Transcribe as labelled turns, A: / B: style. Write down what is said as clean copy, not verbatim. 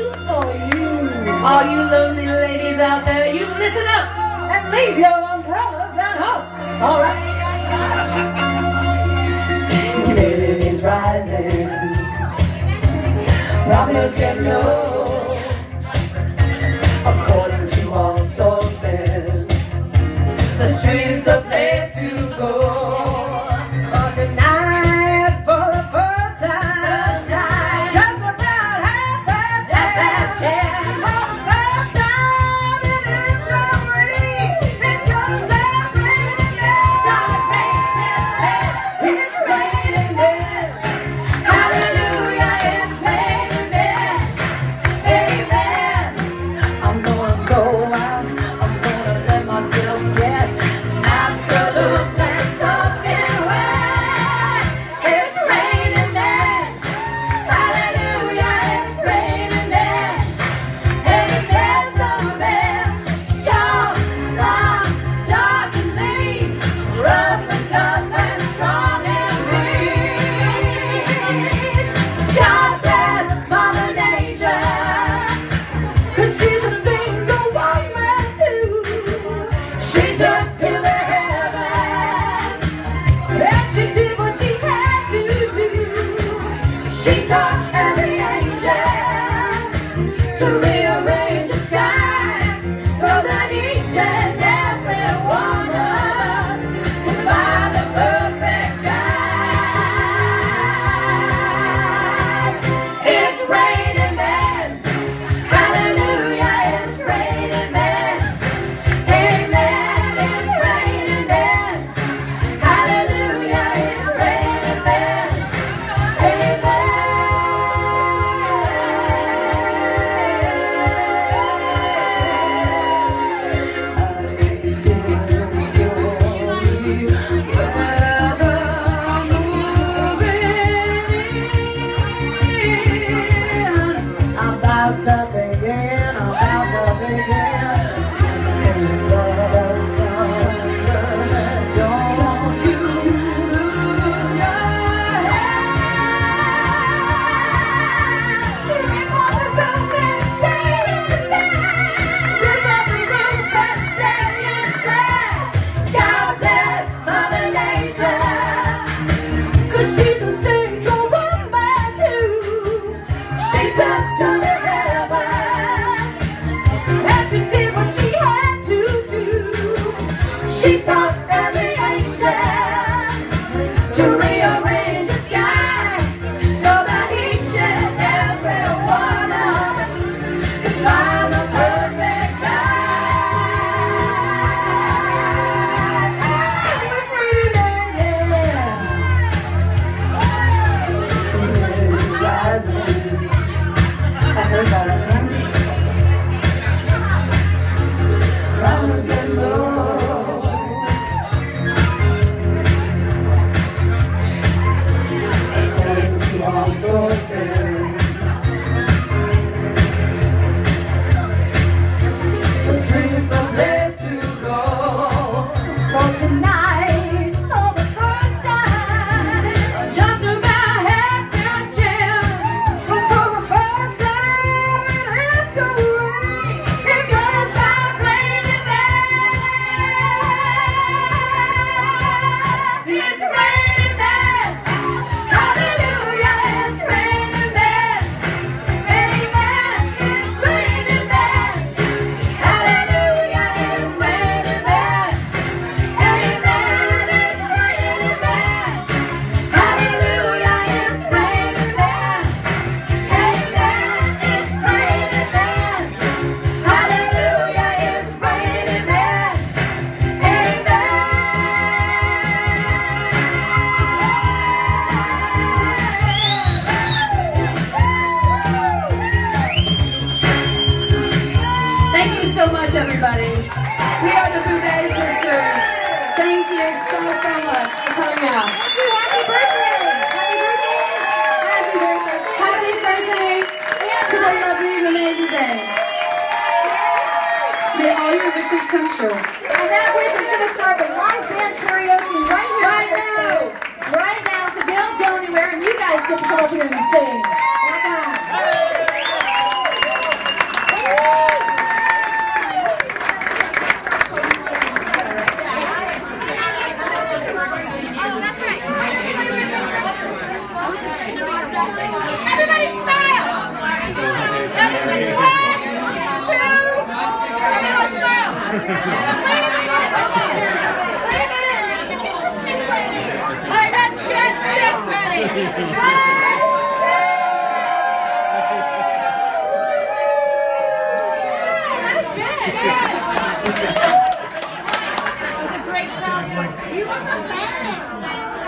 A: for you.
B: All you lonely ladies out there, you listen up
A: And leave your umbrellas at home. All right. Humidity is rising. Properties get low. According to all sources, the streets a place to go. But tonight, for the first time, just about half past 10, for the first time in history, it's gonna start raining men. Start raining men. It's raining men. Hallelujah, it's raining men. Amen. I'm gonna go out. I'm gonna let myself get absolutely soaking wet. It's raining men. Hallelujah, it's raining men. Amen, some men. Short, long, dark and lean, rough and tough and strong and mean. God bless Mother Nature, 'cause she's a single woman too. She took to the heavens, and she did what she had to do. She taught every angel to rearrange the sky, so that each and every one of us would find the perfect guide. It's raining men. Hallelujah, it's raining men. Amen, it's raining men. Hallelujah, it's raining men. Amen. I'm about to begin, I'm about to begin. Don't you lose your head. Keep on the roof and stay in bed. Keep on the roof and stay in bed. God bless Mother Nature, 'cause she's a single woman too. She took to the heavens, and she did what she had to do. She taught every angel to rearrange the sky, so that each and every one of us could find the perfect guide. It's raining, yeah. It's rising. I heard that again. Problems get low. According to all sources, the streets a place to go. For tonight, for the first time, just about half past 10, but for the first time in history, it's gonna start raining men. It's raining men. Hallelujah, it's raining men. Amen, it's raining men. Hallelujah, it's raining men. Amen, it's raining men. Hallelujah, it's raining men. Amen, it's raining men. Hallelujah, it's raining men. Thank you so much, everybody. We are the Boobé Sisters. Thank you so much for coming out. Happy birthday! Happy birthday! Happy birthday to the lovely Reneé Boobé. May all your wishes come true.
C: And that wish is going to start with live band karaoke right here.
B: Right now.
C: Right now, so don't go anywhere, and you guys get to come up here and sing. Rock on.
A: I got chest check ready.
B: It was a great crowd.
C: You were the fans.